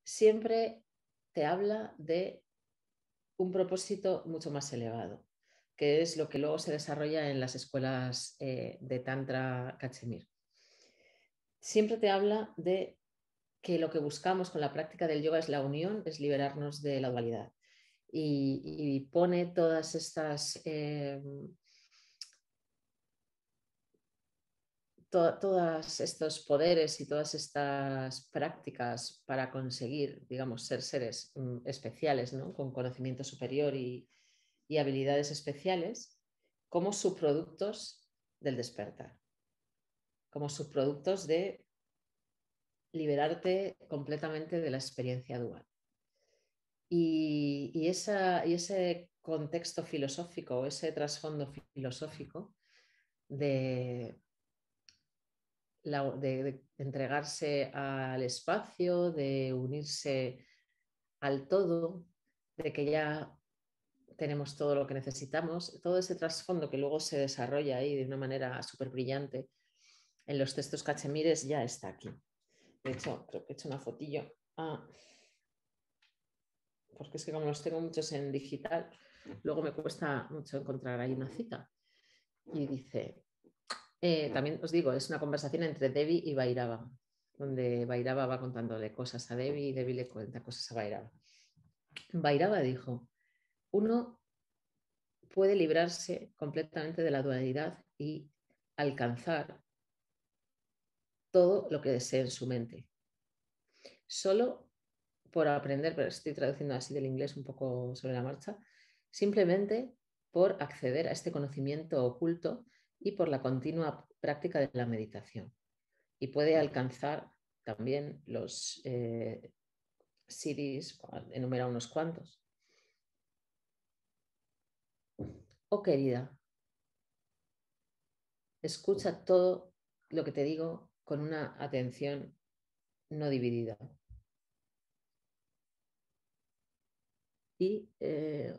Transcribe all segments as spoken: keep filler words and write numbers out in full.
siempre te habla de un propósito mucho más elevado, que es lo que luego se desarrolla en las escuelas eh, de Tantra Cachemir. Siempre te habla de que lo que buscamos con la práctica del yoga es la unión, es liberarnos de la dualidad. Y, y pone todas estas... Eh, to, todos estos poderes y todas estas prácticas para conseguir, digamos, ser seres um, especiales, ¿no? Con conocimiento superior y, y habilidades especiales, como subproductos del despertar, como subproductos de liberarte completamente de la experiencia dual. Y, y, esa, y ese contexto filosófico, ese trasfondo filosófico de, la, de, de entregarse al espacio, de unirse al todo, de que ya tenemos todo lo que necesitamos, todo ese trasfondo que luego se desarrolla ahí de una manera súper brillante en los textos cachemires ya está aquí. De hecho, creo que he hecho una fotillo. Ah, porque es que como los tengo muchos en digital, luego me cuesta mucho encontrar ahí una cita. Y dice, eh, también os digo, es una conversación entre Devi y Bhairava, donde Bhairava va contándole cosas a Devi y Devi le cuenta cosas a Bhairava. Bhairava dijo, uno puede librarse completamente de la dualidad y alcanzar todo lo que desee en su mente. Solo por aprender, pero estoy traduciendo así del inglés un poco sobre la marcha, simplemente por acceder a este conocimiento oculto y por la continua práctica de la meditación. Y puede alcanzar también los eh, siddhis, enumera unos cuantos. Oh querida, escucha todo lo que te digo con una atención no dividida. Y, eh,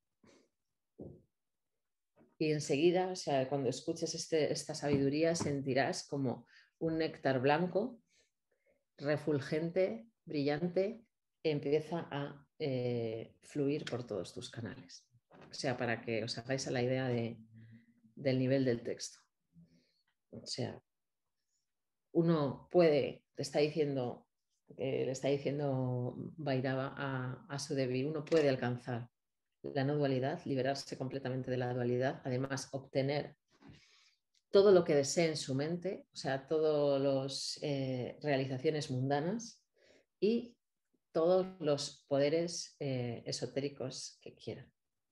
y enseguida, o sea, cuando escuches este, esta sabiduría, sentirás como un néctar blanco, refulgente, brillante, empieza a eh, fluir por todos tus canales. O sea, para que os hagáis a la idea de, del nivel del texto. O sea, uno puede, te está diciendo, eh, le está diciendo Bhairava a, a su Devi, uno puede alcanzar la no dualidad, liberarse completamente de la dualidad, además obtener todo lo que desee en su mente, o sea, todas las eh, realizaciones mundanas y todos los poderes eh, esotéricos que quieran.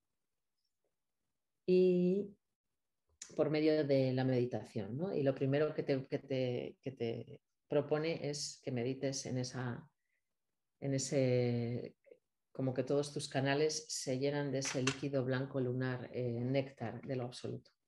Y por medio de la meditación, ¿no? Y lo primero que te, que te, que te propone es que medites en esa, en ese, como que todos tus canales se llenan de ese líquido blanco lunar, eh, néctar de lo absoluto.